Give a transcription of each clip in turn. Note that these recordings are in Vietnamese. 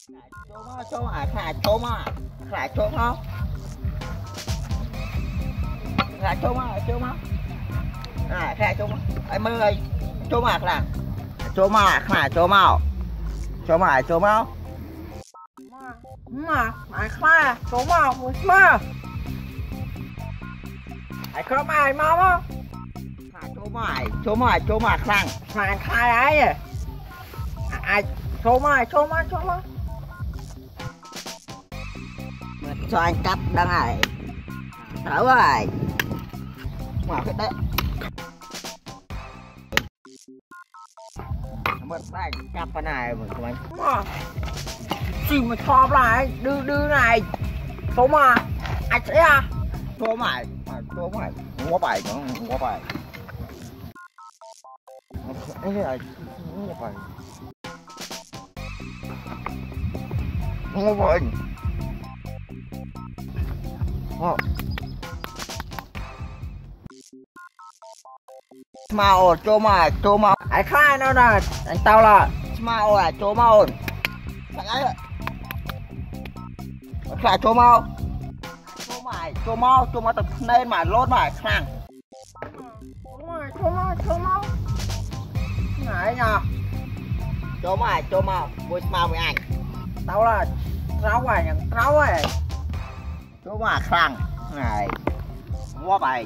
Chôm à, khả chôm à, khả chôm không? Khả chôm á, à, khả chôm, em ơi, chôm à, khả chôm à, khả chôm không? Chôm à, chôm không? Mà, ai khá, chôm à, mà. Ai khá mà ai mau không? Khả chôm à, khả. Mà anh khai ai à? Ai, chôm à. Cho anh cắt đang này. Thở rồi. Mở cái đấy. Mất tay cắt cái này mình không anh. Mà. Gì mà chọp lại, đưa này. Chôm à. Ai sẽ à? Chôm à. Ngó bài nó, ngó bài. Cái này ngó bài. Ngó bài. Màu chôm à. Ai khai đâu nè, anh tao là. Màu à, chôm màu. Thằng ấy ạ. Khả chôm màu. Chôm màu tập nên mà lốt mà khẳng. Chôm màu. Này nhờ. Chôm màu, vui màu với anh. Tao là rau à, nhận rau à. Chôm mà khẳng. Này. Ngó bài.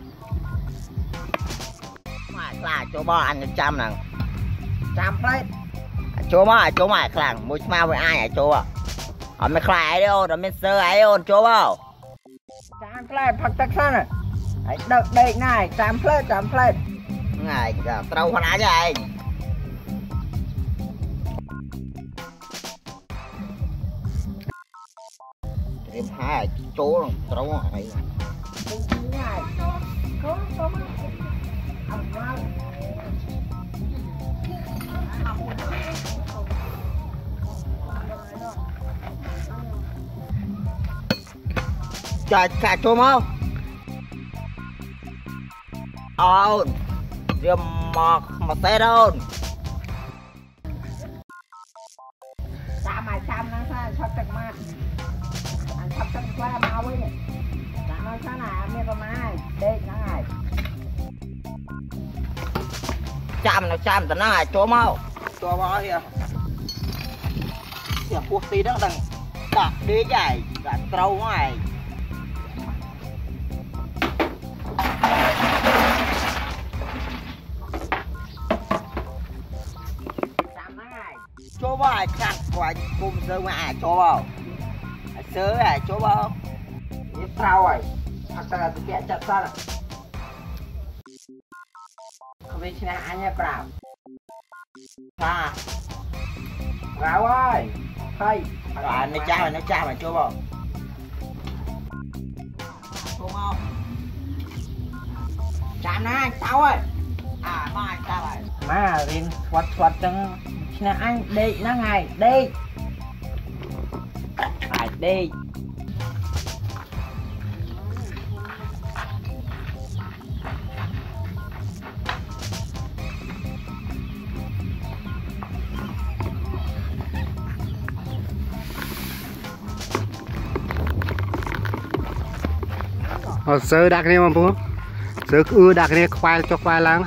Mà khả chôm màu ăn 100 nè. 100 plate. Chôm mà khẳng, vui màu với ai hả chôm à? Ở mấy khả ấy đâu, ở mấy sơ ấy đâu, chôm màu. 100 plate, phật tắc sân à. Đợt đây này, 100 plate. Này, trâu khoan á cho anh. Điểm hai chỗ trâu này. Trời cả chôm không? Riêng mà xe đâu. Chạm mà chạm nó sao sắp tật mà. Anh sắp tật qua mau ấy. Chạm nó sao này em có mai. Đây nó này. Chạm tao nói chôm không? Chôm không kìa. Kìa cuộc tí đó đằng đặt đế chạy cả trâu ngoài. Chô bao khăn quả cùng sơ mà chô bao sơ à chô bao Ini sao rồi asal tu kaya cat sana kebiasaannya berapa à rau ơi hay nó cha mà chô bao chạm nè sao ơi à mai sao rồi mà riêng quạt trong là anh đi nó ngày đi phải đi sơ đặc này mà bố sơ ưa đặc này khoai cho khoai lang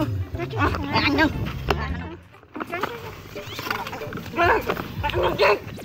Ăn đâu.